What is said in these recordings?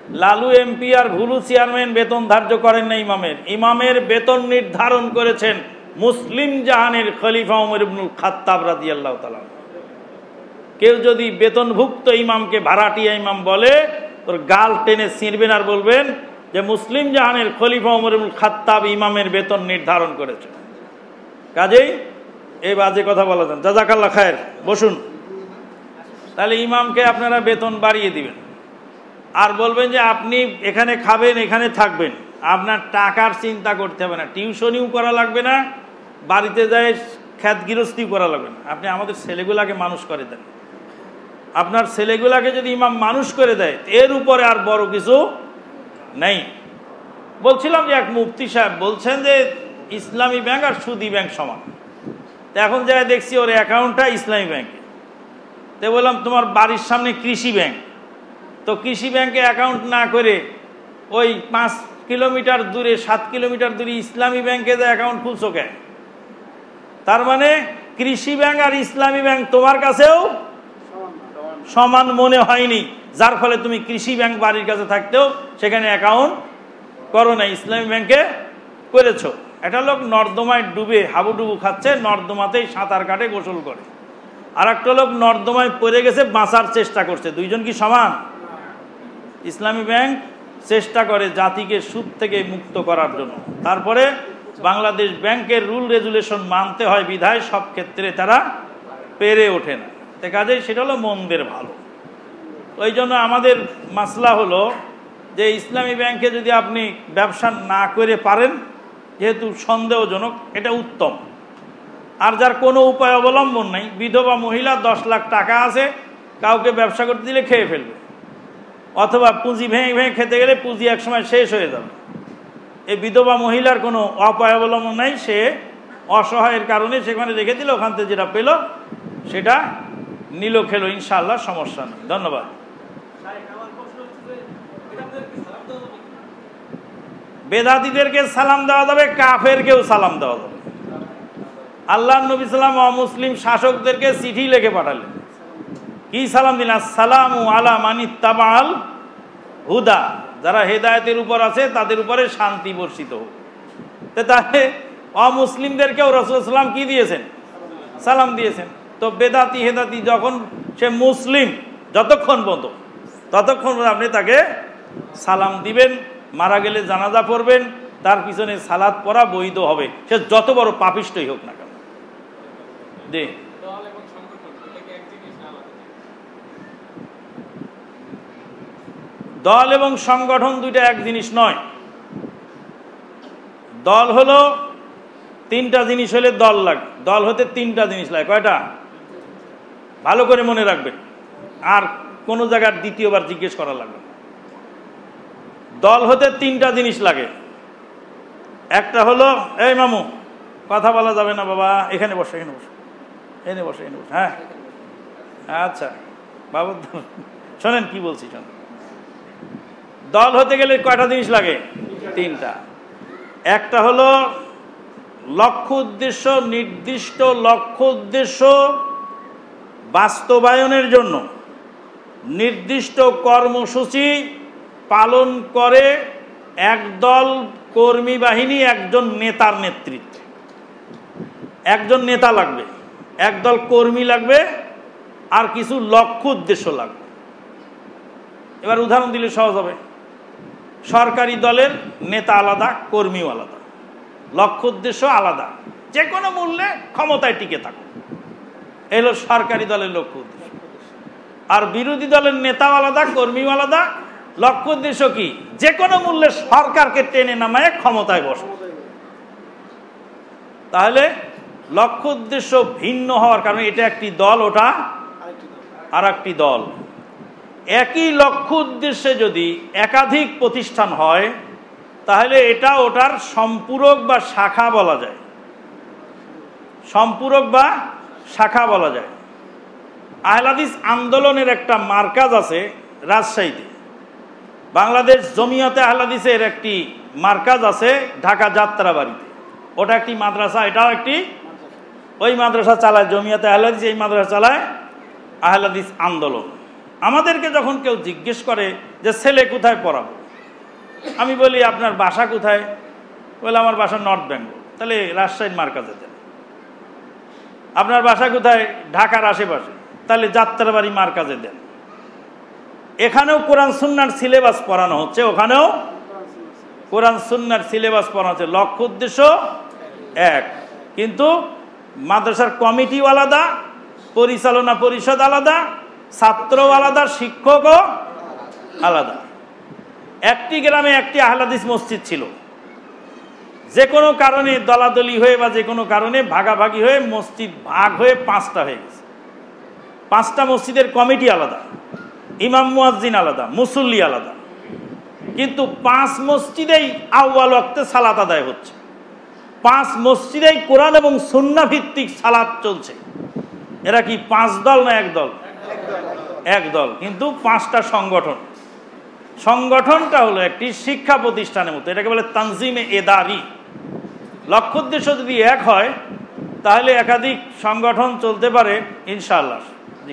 Lalu MP আর Bhulu chairman বেতন ধার্য করেন না ইমামের। ইমামের বেতন নির্ধারণ করেছেন মুসলিম জাহানের খলিফা ওমর ইবনুল খাত্তাব রাদিয়াল্লাহু তাআলা। কেউ যদি বেতনভুক্ত ইমামকে ভাড়াটিয়া ইমাম বলে, তোর গাল টেনে ছিঁড়বেন আর বলবেন যে মুসলিম জাহানের খলিফা ওমর ইবনুল খাত্তাব ইমামের বেতন নির্ধারণ করেছে। কাজেই এই বাজে কথা বলা যান। জাযাকাল্লাহ খায়ের, বসুন। তাহলে ইমামকে আপনারা বেতন বাড়িয়ে দিবেন আর বলবেন যে আপনি এখানে খাবেন, এখানে থাকবেন, আপনার টাকার চিন্তা করতে হবে না, টিউশনিও করা লাগবে না, বাড়িতে যায় খ্যাত গৃহস্থিও করা লাগবে না। আপনি আমাদের ছেলেগুলাকে মানুষ করে দেন। আপনার ছেলেগুলাকে যদি ইমাম মানুষ করে দেয়, এর উপরে আর বড় কিছু নেই। বলছিলাম যে এক মুফতি সাহেব বলছেন যে ইসলামী ব্যাংক আর সুদী ব্যাংক সমান। তো এখন যাই দেখছি ওর অ্যাকাউন্টটা ইসলামী ব্যাংকে। তো বললাম তোমার বাড়ির সামনে কৃষি ব্যাংক, তো কৃষি ব্যাংকে অ্যাকাউন্ট না করে ওই 5 কিলোমিটার দূরে 7 কিলোমিটার দূরে ইসলামী ব্যাংকে যে অ্যাকাউন্ট খুলছো কেন? তার মানে কৃষি ব্যাংক আর ইসলামী ব্যাংক তোমার কাছেও সমান মনে হয়নি, যার ফলে তুমি কৃষি ব্যাংক বাড়ির কাছে থাকতেও সেখানে অ্যাকাউন্ট করো না, ইসলামী ব্যাংকে করেছো। একটা লোক নর্দমায় ডুবে হাবুডুবু খাচ্ছে, নর্দমাতেই সাঁতার কাটে, গোসল করে। আর একটা লোক নর্দমায় পড়ে গেছে, বাঁচার চেষ্টা করছে। দুইজন কি সমান? ইসলামী ব্যাংক চেষ্টা করে জাতিকে সুদ থেকে মুক্ত করার জন্য। তারপরে বাংলাদেশ ব্যাংকের রুল রেজুলেশন মানতে হয় বিধায় সব ক্ষেত্রে তারা পেরে ওঠে না। তো কাজেই সেটা হলো মন্দের ভালো। ওই জন্য আমাদের মাসলা হলো যে ইসলামী ব্যাংকে যদি আপনি ব্যবসা না করে পারেন, যেহেতু সন্দেহজনক, এটা উত্তম। আর যার কোনো উপায় অবলম্বন নাই, বিধবা মহিলা 10 লাখ টাকা আছে, কাউকে ব্যবসা করতে দিলে খেয়ে ফেলবে, অথবা পুঁজি ভেঙে ভেঙে খেতে গেলে পুঁজি একসময় শেষ হয়ে যাবে। এই বিধবা মহিলার কোনো উপায় অবলম্বন নাই, সে অসহায়ের কারণে সেখানে রেখে দিল, ওখান থেকে যেটা পেল সেটা নিল, খেলো, ইনশাআল্লাহ সমস্যা নেই। ধন্যবাদ। বেদাতীদেরকে সালাম দেওয়া যাবে, কাফেরকেও সালাম দেওয়া যাবে। আল্লাহ নবী সাল্লাম অমুসলিম শাসকদেরকে চিঠি লিখে পাঠালেন, কি সালাম দিন? আসসালামু আলা মানিত্তাবাল হুদা, যারা হেদায়েতের উপর আছে তাদের উপরে শান্তি বর্ষিত হোক। তাহলে অমুসলিমদেরকেও রাসূলুল্লাহ সাল্লাল্লাহু আলাইহি ওয়াসাল্লাম কি দিয়েছেন? সালাম দিয়েছেন। তো বেদাতি হেদাতি যখন সে মুসলিম, যতক্ষণ পর্যন্ত ততক্ষণ আপনি তাকে সালাম দিবেন। মারা গেলে জানাজা পড়বেন, তার পিছনে সালাত পড়া বৈধ হবে, সে যত বড় পাপিষ্ঠই হোক না কেন। জি, দল এবং সংগঠন দুইটা এক জিনিস নয়। দল হলো 3টা জিনিস হলে দল লাগে। দল হতে 3টা জিনিস লাগে। কয়টা? ভালো করে মনে রাখবেন, আর কোনো জায়গার দ্বিতীয়বার জিজ্ঞেস করা লাগবে। দল হতে 3টা জিনিস লাগে। একটা হলো, এই মামু কথা বলা যাবে না বাবা, এখানে বসে, এখানে বসে, এখানে বসে, এখানে বসে। হ্যাঁ আচ্ছা বাবু শোনেন কি বলছি, শোনেন। দল হতে গেলে কয়টা জিনিস লাগে? 3টা। একটা হলো লক্ষ্য উদ্দেশ্য, নির্দিষ্ট লক্ষ্য উদ্দেশ্য বাস্তবায়নের জন্য নির্দিষ্ট কর্মসূচি পালন করে একদল কর্মী বাহিনী, একজন নেতার নেতৃত্বে। একজন নেতা লাগবে, একদল কর্মী লাগবে, আর কিছু লক্ষ্য উদ্দেশ্য লাগবে। এবার উদাহরণ দিলে সহজ হবে। সরকারি দলের নেতা আলাদা, কর্মীও আলাদা, লক্ষ্য উদ্দেশ্য আলাদা, যে কোনো মূল্যে ক্ষমতায় টিকে থাকো, এই হলো সরকারি দলের লক্ষ্য উদ্দেশ্য। আর বিরোধী দলের নেতাও আলাদা, কর্মীও আলাদা, লক্ষ্য উদ্দেশ্য কি? যে কোনো মূল্যে সরকারকে টেনে নামায় ক্ষমতায় বসে। তাহলে লক্ষ্য উদ্দেশ্য ভিন্ন হওয়ার কারণে এটা একটি দল, ওটা আর একটি দল। একই লক্ষ্য উদ্দেশ্যে যদি একাধিক প্রতিষ্ঠান হয়, তাহলে এটা ওটার সম্পূরক বা শাখা বলা যায়। সম্পূরক বা শাখা বলা যায়। আহলে হাদিস আন্দোলনের একটা মার্কাজ আছে রাজশাহীতে। বাংলাদেশ জমিয়তে আহলে হাদিসের একটি মার্কাজ আছে ঢাকা যাত্রাবাড়িতে, ওটা একটি মাদ্রাসা, এটাও একটি। ওই মাদ্রাসা চালায় জমিয়তে আহলে হাদিস, এই মাদ্রাসা চালায় আহলে হাদিস আন্দোলন। আমাদেরকে যখন কেউ জিজ্ঞেস করে যে ছেলে কোথায় পড়াবো। আমি বলি আপনার বাসা কোথায়? বলে আমার বাসা নর্থ বেঙ্গল। তাহলে রাজশাহীর মার্কাজে দেন। আপনার বাসা কোথায়? ঢাকার আশেপাশে। তাহলে যাত্রাবাড়ি মার্কাজে দেন। এখানেও কোরআন সুন্নাহর সিলেবাস পড়ানো হচ্ছে, ওখানেও কোরআন সুন্নাহর সিলেবাস পড়ানো হচ্ছে। লক্ষ্য উদ্দেশ্য এক, কিন্তু মাদ্রাসার কমিটিও আলাদা, পরিচালনা পরিষদ আলাদা, ছাত্রও আলাদা, শিক্ষকও আলাদা। একটি গ্রামে একটি আহলে হাদিস মসজিদ ছিল। যে কোনো কারণে দলাদলি হয়ে বা যে কোনো কারণে ভাগাভাগি হয়ে মসজিদ ভাগ হয়ে 5টা হয়ে গেছে। 5টা মসজিদের কমিটি আলাদা, ইমাম মুয়াজ্জিন আলাদা, মুসল্লি আলাদা, কিন্তু 5 মসজিদেই আউয়াল ওয়াক্তে সালাত আদায় হচ্ছে। 5 মসজিদেই কোরআন এবং সুন্নাহ ভিত্তিক সালাত চলছে। এরা কি 5 দল না এক দল? এক দল, কিন্তু 5টা সংগঠন। সংগঠনটা হলো একটি শিক্ষা প্রতিষ্ঠানের মতো, এটাকে বলে তানজিমে এদারি। লক্ষ্য উদ্দেশ্য যদি এক হয় তাহলে একাধিক সংগঠন চলতে পারে ইনশাআল্লাহ। জি,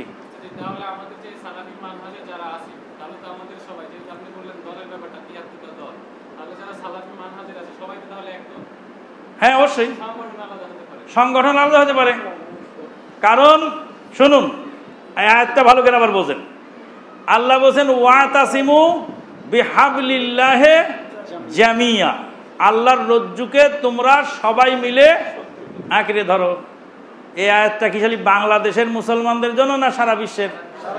হ্যাঁ অবশ্যই সংগঠন আলাদা হতে পারে। কারণ শুনুন, আয়াতটা ভালো করে আবার বোঝেন। আল্লাহ বলছেন ওয়াতাসিমু বিহাবলিল্লাহি জামিয়া, আল্লাহর রজ্জুকে তোমরা সবাই মিলে আঁকড়ে ধরো। এই আয়াতটা কি খালি বাংলাদেশের মুসলমানদের জন্য না সারা বিশ্বের?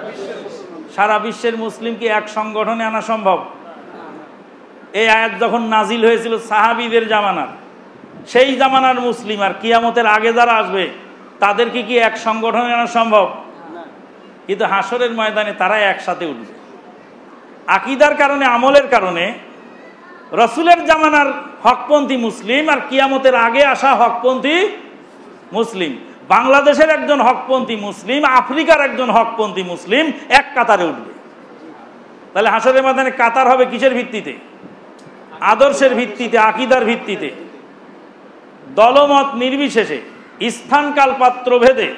সারা বিশ্বের মুসলিমকে এক সংগঠনে আনা সম্ভব? এই আয়াত যখন নাজিল হয়েছিল সাহাবীদের জামানার, সেই জামানার মুসলিম আর কিয়ামতের আগে যারা আসবে তাদেরকে কি এক সংগঠনে আনা সম্ভব? কিন্তু হাসরের ময়দানে তারা একসাথে উঠবে আকীদার কারণে, আমলের কারণে। রসুলের জামানার হকপন্থী মুসলিম আর কিয়ামতের আগে আসা হকপন্থী মুসলিম, বাংলাদেশের একজন হকপন্থী মুসলিম, আফ্রিকার একজন হকপন্থী মুসলিম এক কাতারে উঠবে। তাহলে হাসরের ময়দানে কাতার হবে কিসের ভিত্তিতে? আদর্শের ভিত্তিতে, আকীদার ভিত্তিতে। দলমত নির্বিশেষে, স্থানকাল পাত্র ভেদে,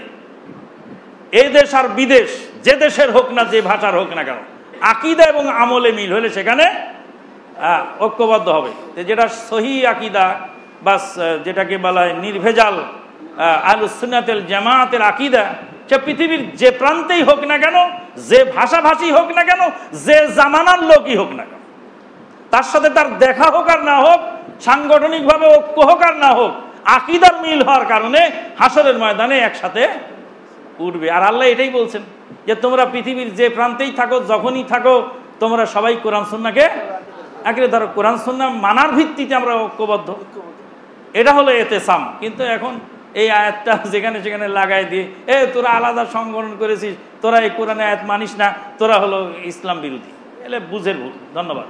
এই দেশ আর বিদেশ, যে দেশের হোক না, যে ভাষার হোক না কেন, আকীদা এবং আমলে মিল হলে সেখানে ঐক্যবদ্ধ হবে। যেটা সহি আকীদা বা যেটাকে বলা হয় নির্ভেজাল আহলুস সুন্নাতুল জামাতের আকীদা, সে পৃথিবীর যে প্রান্তেই হোক না কেন, যে ভাষাভাষী হোক না কেন, যে জামানার লোকই হোক না কেন, তার সাথে তার দেখা হোক আর না হোক, সাংগঠনিকভাবে ঐক্য হোক আর না হোক, আকীদার মিল হওয়ার কারণে হাসরের ময়দানে একসাথে উঠবে। আর আল্লাহ এটাই বলছেন যে তোমরা পৃথিবীর যে প্রান্তেই থাকো, যখনই থাকো, তোমরা সবাই কোরআন সুন্নাহকে আঁকড়ে ধরো। কোরআন সুন্নাহ মানার ভিত্তিতে আমরা ঐক্যবদ্ধ, এটা হলো এতেসাম। কিন্তু এখন এই আয়াতটা যেখানে সেখানে লাগাই দিয়ে তোরা আলাদা সংগঠন করেছিস, তোরা এই কোরআন আয়াত মানিস না, তোরা হলো ইসলাম বিরোধী। এলে বুঝের ভুল। ধন্যবাদ।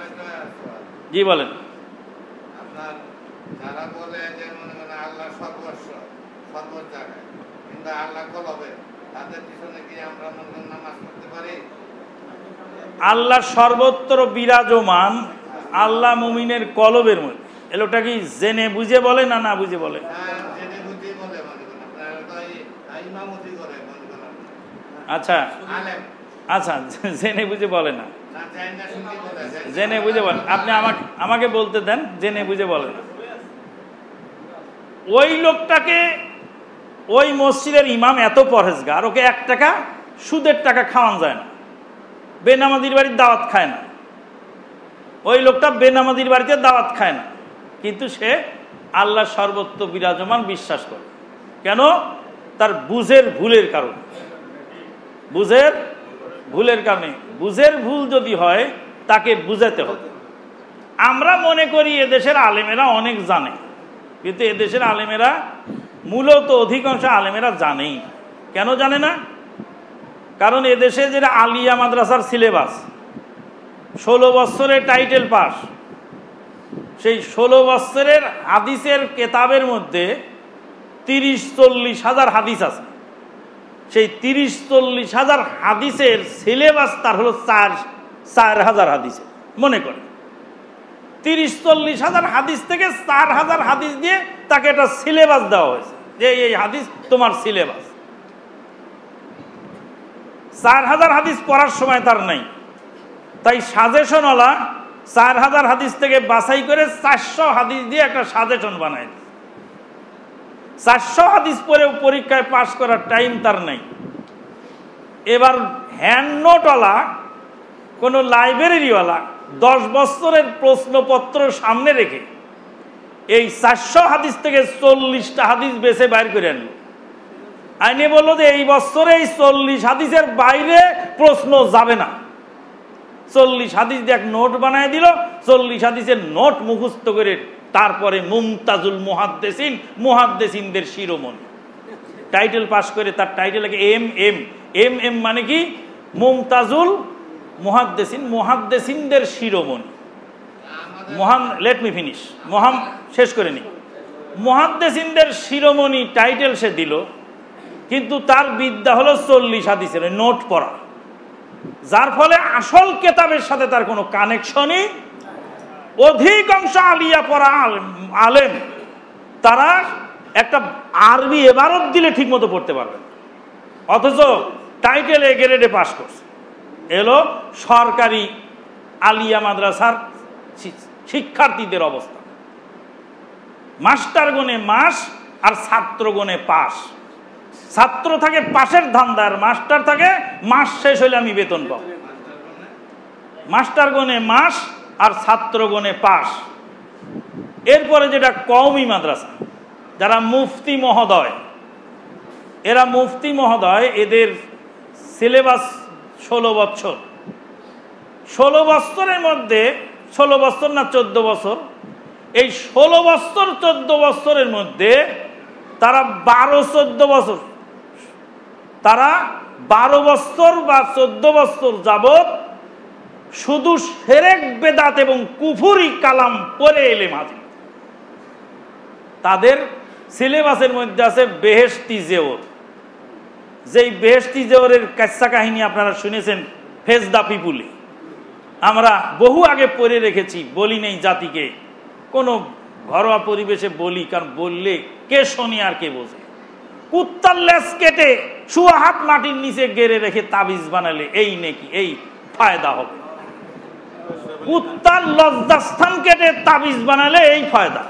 জি বলেন। যারা বলে যে মনে মনে আল্লাহ সর্বস্ব সর্ব জায়গায়, কিন্তু আল্লাহ কলবে, তাদের পিছনে কি আমরা মনে নামাজ পড়তে পারি? আল্লাহ সর্বত্র বিরাজমান, আল্লাহ মুমিনের কলবের মধ্যে। এলোটা কি জেনে বুঝে বলে না না বুঝে বলে? জেনে বুঝে বলে। আচ্ছা আচ্ছা, জেনে বুঝে বলে না, জেনে বুঝে বলে। আপনি আমাকে বলতে দেন, জেনে বুঝে বলে না। ওই লোকটাকে, ওই মসজিদের ইমাম এত পরহেজগার, ওকে 1 টাকা সুদের টাকা খাওয়ান যায় না, বেনামাজির বাড়ির দাওয়াত খায় না। ওই লোকটা বেনামাজির বাড়িতে দাওয়াত খায় না, কিন্তু সে আল্লাহ সর্বত্র বিরাজমান বিশ্বাস করে। কেন? তার বুঝের ভুলের কারণে। বুঝের ভুলের কারণে। বুঝের ভুল যদি হয় তাকে বুঝাতে হবে। আমরা মনে করি এদেশের আলেমেরা অনেক জানে, কিন্তু এদেশের আলেমেরা মূলত অধিকাংশ আলেমেরা জানেই। কেন জানে না? কারণ এদেশে যেটা আলিয়া মাদ্রাসার সিলেবাস, 16 বছরের টাইটেল পাস, সেই 16 বছরের হাদিসের কেতাবের মধ্যে 30-40 হাজার হাদিস আছে। সেই 30-40 হাজার হাদিসের সিলেবাস তার হলো 4,000 হাদিসের। মনে করেন 30-40 হাজার হাদিস থেকে 4,000 হাদিস দিয়ে তাকে একটা সিলেবাস দেওয়া হয়েছে যে এই হাদিস তোমার সিলেবাস। 4,000 হাদিস পড়ার সময় তার নাই, তাই সাজেশনওয়ালা 4000 হাদিস থেকে বাছাই করে 400 হাদিস দিয়ে একটা সাজেশন বানায়। 400 হাদিস পরেও পরীক্ষায় পাশ করার টাইম তার নেই। এবার হ্যান্ড নোটওয়ালা কোনো লাইব্রেরিওয়ালা 10 বছরের প্রশ্নপত্র সামনে রেখে এই 400 হাদিস থেকে 40টা হাদিস বেছে বাইর করে আনলো। আইনে বললো যে এই বছরে এই 40 হাদিসের বাইরে প্রশ্ন যাবে না। 40 হাদিস দিয়ে এক নোট বানায় দিল। 40 হাদিসের নোট মুখস্থ করে তারপরে মুমতাজুল মুহাদ্দিসিন, মুহাদ্দিসিনদের শিরোমণি টাইটেল পাস করে। তার টাইটেল লাগে এম মানে কি? মুমতাজুল মুহাদ্দিসিন, মুহাদ্দিসিনদের শিরোমণি। লেট মি ফিনিশ, শেষ করে নি। মুহাদ্দিসিনদের শিরোমণি টাইটেল সে দিল, কিন্তু তার বিদ্যা হলো 40 হাদিসের নোট পড়া, যার ফলে আসল কেতাবের সাথে তার কোনো কানেকশনই। অধিকাংশ আলিয়া পড়া আলেম তারা একটা আরবি এবারত দিলে ঠিক মতো পড়তে পারবে, অথচ টাইটেল এ গ্রেডে পাস করছে। এলো সরকারি আলিয়া মাদ্রাসার শিক্ষার্থীদের অবস্থা। মাস্টার গনে মাস আর ছাত্র গনে পাস। ছাত্র থাকে পাশের ধান্দার, মাস্টার থাকে মাস শেষ হইলে আমি বেতন পাবো। মাস্টার গনে মাস আর ছাত্র গনে পাস। এরপরে যেটা কওমি মাদ্রাসা, যারা মুফতি মহোদয়, এরা মুফতি মহোদয়, এদের সিলেবাস 16 বছর। 16 বছরের মধ্যে 16 বছর না 14 বছর, এই 16 বছর 14 বছরের মধ্যে তারা 12-14 বছর, তারা 12 বছর বা 14 বছর যাবত শুধু শিরক বেদাত এবং কুফরি কালাম পড়ে এলেম হাজির। তাদের সিলেবাসের মধ্যে আছে বেহেশতি জেওর। যেই বেহেশতি জেওরের কিস্সা কাহিনী আপনারা শুনেছেন ফেজ দা পিপুলে, আমরা বহু আগে পড়ে রেখেছি, বলি নেই জাতিকে। কোনো ঘরোয়া পরিবেশে বলি, কারণ বললে কে শোনে আর কে বোঝে। কুত্তার লেজ কেটে শুয়া হাত মাটির নিচে গেড়ে রেখে তাবিজ বানালে এই নাকি এই ফায়দা হবে। কুত্তার লজ্জাস্থান কেটে তাবিজ বানালে এই ফায়দা।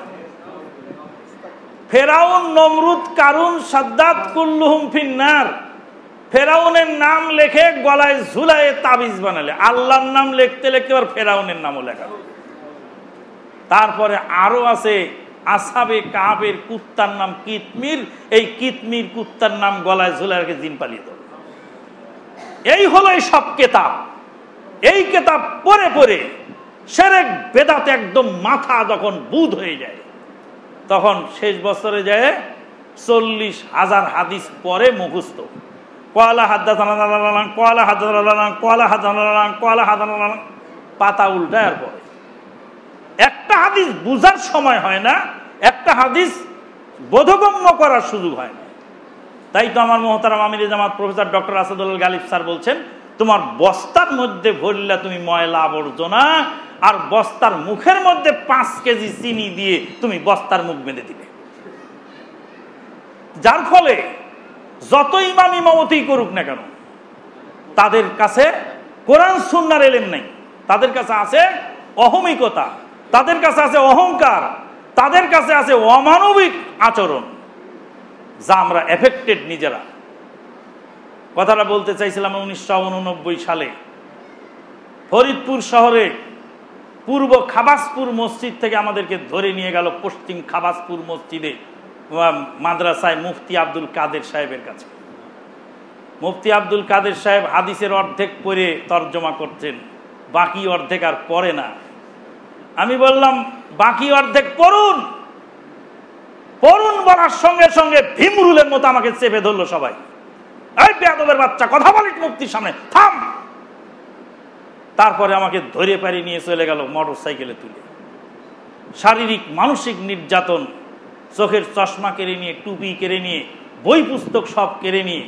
ফেরাউন, নমরুদ, কারুন, সাদ্দাত কুল্লুহুম ফিন্নার, ফেরাউনের নাম লেখে গলায় ঝুলায় তাবিজ বানালে, আল্লাহর নাম লিখতে লিখতে আর ফেরাউনের নামও লেখা। তারপরে আরো আছে আসহাবে কাহাবের কুত্তার নাম কিতমির, এই কিতমির কুত্তার নাম গলায় ঝুলায় জিন পালিয়ে দেবে। এই হলো এই সব কেতাব। এই কেতাব পড়ে পড়ে শিরক বেদাত একদম মাথা যখন বুধ হয়ে যায়, তখন শেষ বছরে যায় 40,000 হাদিস পরে মুখস্থ। কয়লা হাদাসানা কয়লা হাদাসানা কয়লা হাদাসানা কয়লা হাদাসানা, পাতা উল্টায় আর পরে একটা হাদিস বুঝার সময় হয় না, একটা হাদিস বোধগম্য করার সুযোগ হয় না। তাই তো আমার মোহতারাম আমিরে জামাত professor doctor Asadul Galib sir বলছেন, তোমার বস্তার মধ্যে ভরলা তুমি ময়লা আবর্জনা, আর বস্তার মুখের মধ্যে 5 কেজি চিনি দিয়ে তুমি বস্তার মুখ বেঁধে দিলে। যার ফলে যত ইমাম ইমামতি করুক না কেন, তাদের কাছে কোরআন সুন্নাহর ইলম নেই। তাদের কাছে আছে অহমিকতা, তাদের কাছে আছে অহংকার, তাদের কাছে আছে অমানবিক আচরণ, যা আমরা এফেক্টেড নিজেরা। কথাটা বলতে চাইছিলাম 1989 সালে ফরিদপুর শহরে পূর্ব খাবাসপুর মসজিদ থেকে আমাদেরকে ধরে নিয়ে গেল পশ্চিম খাবাসপুর মসজিদে মাদ্রাসায় মুফতি আব্দুল কাদের সাহেবের কাছে। মুফতি আব্দুল কাদের সাহেব হাদিসের অর্ধেক পড়ে তর্জমা করছেন, বাকি অর্ধেক আর পড়ে না। আমি বললাম বাকি অর্ধেক পড়ুন। পড়ুন বলার সঙ্গে সঙ্গে ভীমরুলের মতো আমাকে চেপে ধরলো সবাই। এই বেয়াদবের বাচ্চা, কথা বলিস মুফতির সামনে, থাম। তারপরে আমাকে ধরে পারি নিয়ে চলে গেল মোটর সাইকেলে তুলে। শারীরিক মানসিক নির্যাতন, চোখের চশমা কেড়ে নিয়ে, টুপি কেড়ে নিয়ে, বই পুস্তক সব কেড়ে নিয়ে।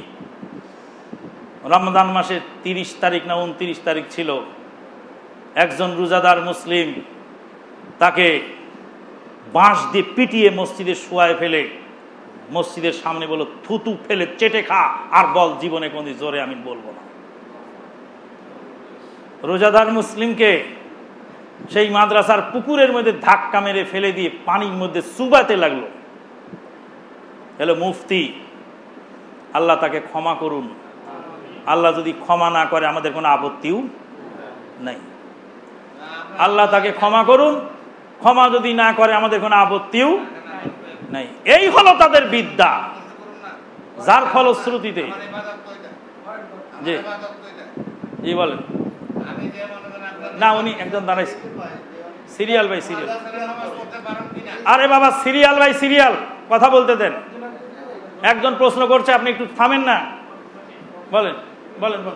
রমজান মাসের 30 তারিখ না 29 তারিখ ছিল, একজন রোজাদার মুসলিম, তাকে বাঁশ দিয়ে পিটিয়ে মসজিদে শোয়ায় ফেলে মসজিদের সামনে বলো থুতু ফেলে চেটে খা, আর বল জীবনে কোনদিন জোরে আমি বলবো না। রোজাদার মুসলিমকে সেই মাদ্রাসার পুকুরের মধ্যে ধাক্কা মেরে ফেলে দিয়ে পানির মধ্যে চুবাতে লাগলো। হলো মুফতি, আল্লাহ তাকে ক্ষমা করুন। আল্লাহ যদি ক্ষমা না করে আমাদের কোনো আপত্তিও নাই। আল্লাহ তাকে ক্ষমা করুন, ক্ষমা যদি না করে আমাদের কোনো আপত্তিও নাই। এই হলো তাদের বিদ্যা, যার ফলশ্রুতিতে জি জি বলেন না। উনি একজন দাঁড়াইছে, সিরিয়াল বাই সিরিয়াল। আরে বাবা সিরিয়াল বাই সিরিয়াল কথা বলতে দেন। একজন প্রশ্ন করছে, আপনি একটু থামেন না। বলেন বলেন বলেন।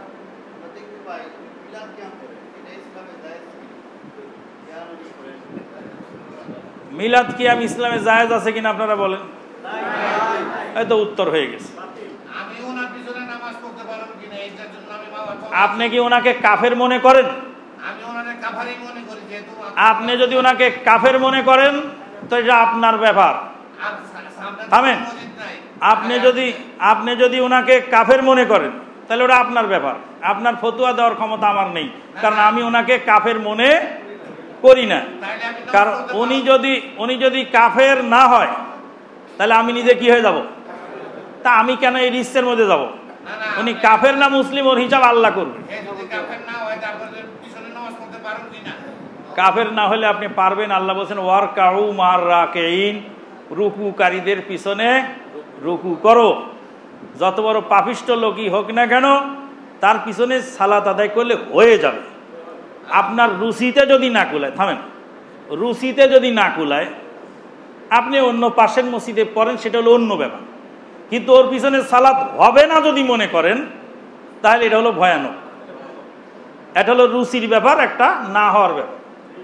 মিলাদ কিয়াম ইসলামে জায়েজ আছে কিনা আপনারা বলেন। এই তো উত্তর হয়ে গেছে। আপনি কি ওনাকে কাফের মনে করেন? আপনি যদি ওনাকে কাফের মনে করেন তো এটা আপনার ব্যাপার। থামেন। আপনি যদি ওনাকে কাফের মনে করেন তাহলে ওটা আপনার ব্যাপার। আপনার ফতোয়া দেওয়ার ক্ষমতা আমার নেই, কারণ আমি ওনাকে কাফের মনে করি না। কারণ উনি যদি কাফের না হয় তাহলে আমি নিজে কি হয়ে যাব? তা আমি কেন এই রিস্কের মধ্যে যাব? উনি কাফের না মুসলিম, ওর হিসাব আল্লাহ করবে। কাফের না হলে আপনি পারবেন। আল্লাহ বলছেন ওয়ারকাউ মার রাকিন, রুকুকারীদের পিছনে রুকু করো। যত বড় পাপিষ্ট লোকই হোক না কেন তার পিছনে সালাত আদায় করলে হয়ে যাবে। আপনার রুচিতে যদি না কুলায়, থামেন, রুচিতে যদি না কুলায় আপনি অন্য পাশের মসজিদে পড়েন, সেটা হলো অন্য ব্যাপার। কিন্তু ওর পিছনে সালাত হবে না যদি মনে করেন তাহলে এটা হলো ভয়ানক। এটা হলো রুচির ব্যাপার, একটা না হওয়ার ব্যাপার।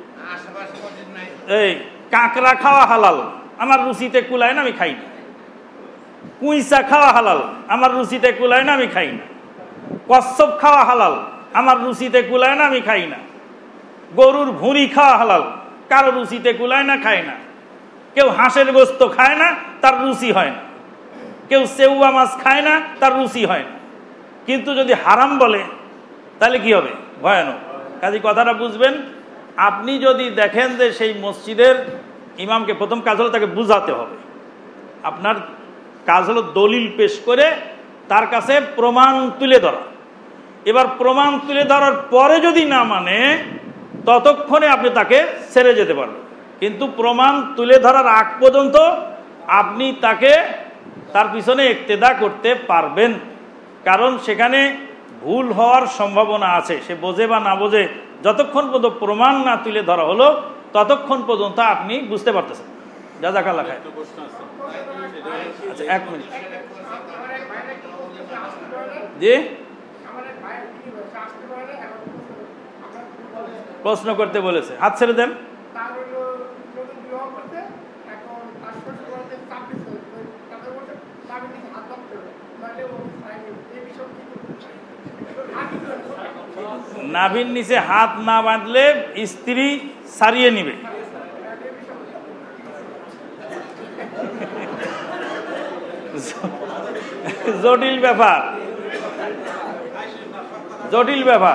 এই কাঁকড়া খাওয়া হালাল, আমার রুচিতে কুলায় না, আমি খাই না। কুইচা খাওয়া হালাল, আমার রুচিতে কুলায় না, আমি খাই না। কচ্ছপ খাওয়া হালাল, আমার রুচিতে কুলায় না, আমি খাই না। গরুর ভুঁড়ি খাওয়া হালাল, কারো রুচিতে কুলায় না, খায় না। কেউ হাঁসের গোস্ত খায় না, তার রুচি হয় না। কেউ সেউয়া মাছ খায় না, তার রুচি হয় না। কিন্তু যদি হারাম বলে তাহলে কি হবে? ভয়ানক। কাজে কথাটা বুঝবেন। আপনি যদি দেখেন যে সেই মসজিদের ইমামকে, প্রথম কাজ হলো তাকে বুঝাতে হবে। আপনার কাজ হলো দলিল পেশ করে তার কাছে প্রমাণ তুলে ধরা। এবার প্রমাণ তুলে ধরার পরে যদি না মানে ততক্ষণে আপনি তাকে ছেড়ে যেতে পারবেন। কিন্তু প্রমাণ তুলে ধরার আগ পর্যন্ত আপনি তার পিছনে ইক্তেদা করতে পারবেন, কারণ সেখানে ভুল হওয়ার সম্ভাবনা আছে। সে বোঝে বা না বোঝে, যতক্ষণ পর্যন্ত প্রমাণ না তুলে ধরা হলো ততক্ষণ পর্যন্ত আপনি বুঝতে পারতেছেন। জাযাকাল্লাহ খায়। আচ্ছা, 1 মিনিট। জি, প্রশ্ন করতে বলেছে, হাত ছেড়ে দেন। নাভির নিচে হাত না বাঁধলে স্ত্রী সারিয়ে নিবে। জটিল ব্যাপার, জটিল ব্যাপার।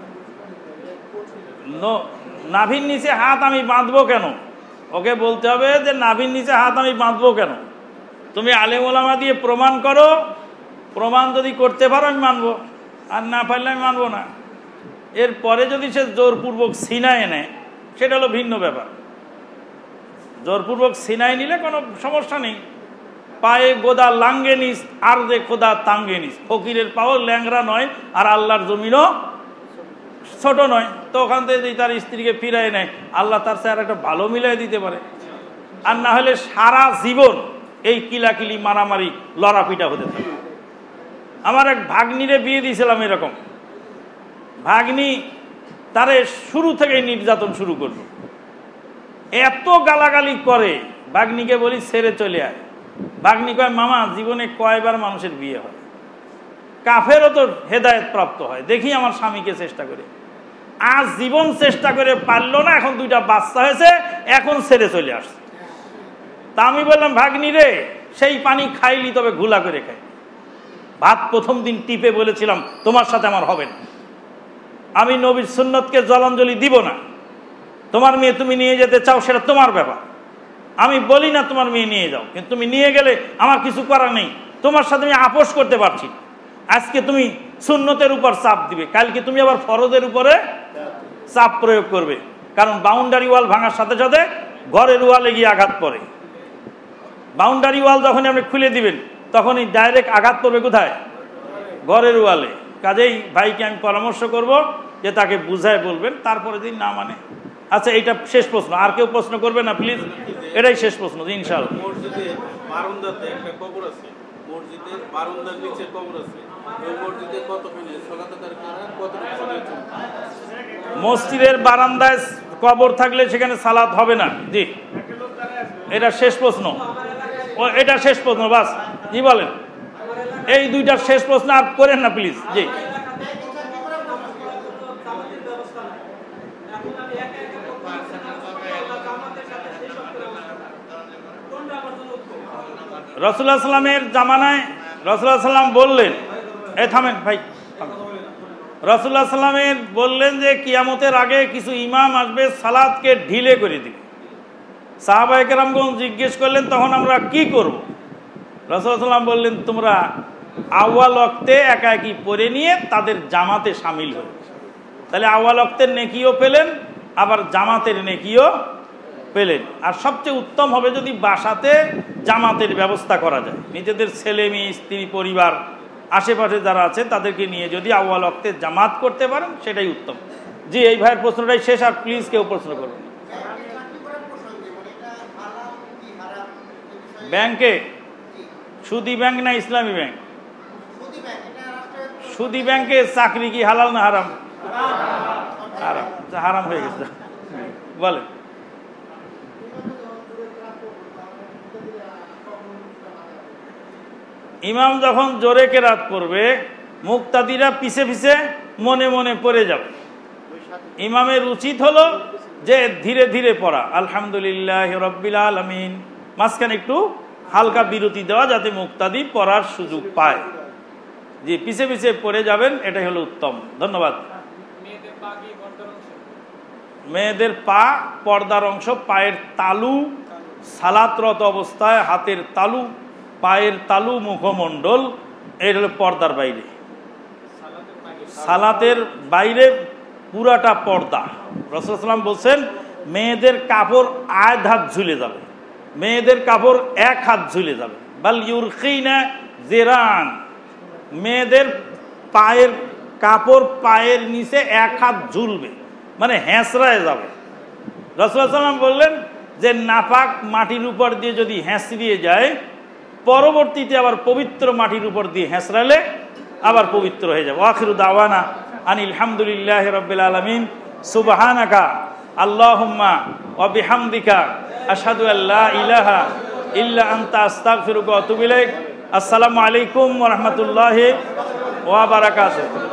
নাভির নিচে হাত আমি বাঁধবো কেন? ওকে বলতে হবে যে নাভির নিচে হাত আমি বাঁধবো কেন? তুমি আলেম ওলামা দিয়ে প্রমাণ করো। প্রমাণ যদি করতে পারো আমি মানবো, আর না পারলে আমি মানবো না। এরপরে যদি সে জোরপূর্বক সিনায় নেয় সেটা হলো ভিন্ন ব্যাপার। জোরপূর্বক সিনায় নিলে কোনো সমস্যা নেই। পায়ে গোদা লাঙ্গে নিস, আর দে খোদা তাঙ্গে নিস। ফকিরের পাও ল্যাংরা নয়, আর আল্লাহর জমিনও ছোট নয়। তো ওখান থেকে যদি তার স্ত্রীকে ফিরায় নেয়, আল্লাহ তার সাথে আর একটা ভালো মিলাই দিতে পারে। আর না হলে সারা জীবন এই কিলাকিলি মারামারি লড়াপিটা হতে থাকে। আমার এক ভাগ্নিরে বিয়ে দিয়েছিলাম এরকম। ভাগ্নি তারে শুরু থেকে নির্যাতন শুরু করলো, এত গালাগালি করে। ভাগ্নিকে বলি ছেড়ে চলে আয়। ভাগ্নি কয় মামা জীবনে কয়বার মানুষের বিয়ে হয়, কাফেরও তো হেদায়েত প্রাপ্ত হয়, দেখি আমার স্বামীকে চেষ্টা করে। আজ জীবন চেষ্টা করে পারলো না, এখন 2টা বাচ্চা হয়েছে, এখন ছেড়ে চলে আসছে। তা আমি বললাম ভাগ্নি রে, সেই পানি খাইলি তবে ঘোলা করে খাই। ভাত প্রথম দিন টিপে বলেছিলাম তোমার সাথে আমার হবে না। আমি নবীর সুন্নতকে জলাঞ্জলি দিব না। তোমার মেয়ে তুমি নিয়ে যেতে চাও, সেটা তোমার ব্যাপার। আমি বলি না তোমার মেয়ে নিয়ে যাও, কিন্তু তুমি নিয়ে গেলে আমার কিছু করার নেই। তোমার সাথে আমি আপোষ করতে পারছি না। আজকে তুমি সুন্নতের উপর চাপ দিবে, কালকে তুমি আবার ফরজের উপরে চাপ প্রয়োগ করবে, কারণ বাউন্ডারি ওয়াল ভাঙার সাথে সাথে ঘরের ওয়ালে গিয়ে আঘাত পড়ে। বাউন্ডারি ওয়াল যখন আপনি খুলে দিবেন, তখনই ডাইরেক্ট আঘাত পড়বে কোথায়? ঘরের ওয়ালে। কাজেই ভাইকে আমি পরামর্শ করব যে তাকে বুঝায় বলবেন, তারপরে দিন না মানে। আচ্ছা, এইটা শেষ প্রশ্ন, আর কেউ প্রশ্ন করবে না প্লিজ, এটাই শেষ প্রশ্ন ইনশাআল্লাহ। মসজিদের বারান্দাতে একটা কবর আছে, মসজিদের বারান্দার নিচে কবর আছে, ওই মসজিদে কতখানি সালাত আদায় করা কতটুকু শরীয়ত? মসজিদের বারান্দায় কবর থাকলে সেখানে সালাত হবে না। জি, এটা শেষ প্রশ্ন, এটা শেষ প্রশ্ন, বাস। জি বলেন, এই দুইটা শেষ প্রশ্ন, আর করেন না প্লিজ। জি, রাসূলুল্লাহ সাল্লামের জামানায় রাসূলুল্লাহ সাল্লাম বললেন, থামেন ভাই, রাসূলুল্লাহ সাল্লামের বললেন যে কিয়ামতের আগে কিছু ইমাম আসবে, সালাতকে ঢিলে করে দিবে। সাহাবায়ে কেরামগণ জিজ্ঞেস করলেন, তখন আমরা কি করব? রাসূলুল্লাহ সাল্লাম বললেন, তোমরা আউয়াল ওয়াক্তে একা একই পড়ে নিয়ে তাদের জামাতে শামিল হয়ে। তাহলে আউয়াল ওয়াক্তের নেকিও পেলেন, আবার জামাতের নেকিও পেলেন। আর সবচেয়ে উত্তম হবে যদি বাসাতে জামাতের ব্যবস্থা করা যায়, নিজেদের ছেলে মেয়ে স্ত্রী পরিবার আশেপাশে যারা আছে তাদেরকে নিয়ে যদি আউয়াল ওয়াক্তে জামাত করতে পারেন, সেটাই উত্তম। জি, এই ভাইয়ের প্রশ্নটাই শেষ, আর প্লিজ কেউ প্রশ্ন করবেন। ব্যাংকে সুদি ব্যাংক না ইসলামী ব্যাংক? সুদি ব্যাংকে চাকরি কি হালাল না হারাম? হারাম, হারাম হয়ে গেছে। বলেন। ইমাম যখন জোরে কেরাত পড়বে, মুক্তাদিরা পিছে পিছে মনে মনে পড়ে যাবে। ইমামের উচিত হলো যে ধীরে ধীরে পড়া, আলহামদুলিল্লাহ রাব্বিল আলামিন, মাঝখানে একটু হালকা বিরতি দেওয়া, যাতে মুক্তাদি পড়ার সুযোগ পায়। যে পিছে পিছে পড়ে যাবেন, এটাই হলো উত্তম। ধন্যবাদ। মেয়েদের পা পর্দার অংশ, পায়ের তালু, সালাতরত অবস্থায় হাতের তালু, পায়ের তালু, মুখমণ্ডল, এর হলো পর্দার বাইরে। সালাতের বাইরে পুরাটা পর্দা। রাসূলুল্লাহ সাল্লাল্লাহু আলাইহি ওয়াসাল্লাম বলছেন, মেয়েদের কাপড় আধ হাত ঝুলে যাবে, মেয়েদের কাপড় এক হাত ঝুলে যাবে। বাল ইউরখিনা জিরান, মেয়েদের পায়ের কাপড় পায়ের নিচে এক হাত ঝুলবে, মানে হ্যাঁচড়ায় যাবে। রাসূলুল্লাহ সাল্লাল্লাহু আলাইহি ওয়াসাল্লাম বললেন যে নাপাক মাটির উপর দিয়ে যদি হ্যাঁচড়িয়ে যায়, পরবর্তীতে আবার পবিত্র মাটির উপর দিয়ে হ্যাঁচড়ালে আবার পবিত্র হয়ে যাবে। আখিরু দাওয়ানা আনিল হামদুলিল্লাহি রাব্বিল আলামিন, সুবহানাকা আল্লাহুম্মা ওয়া বিহামদিকা আশহাদু আল্লা ইলাহা ইল্লা আনতা আস্তাগফিরুকা ওয়া আতুবু ইলাইক। আসসালামু আলাইকুম ওয়া রাহমাতুল্লাহি ওয়া বারাকাতুহু।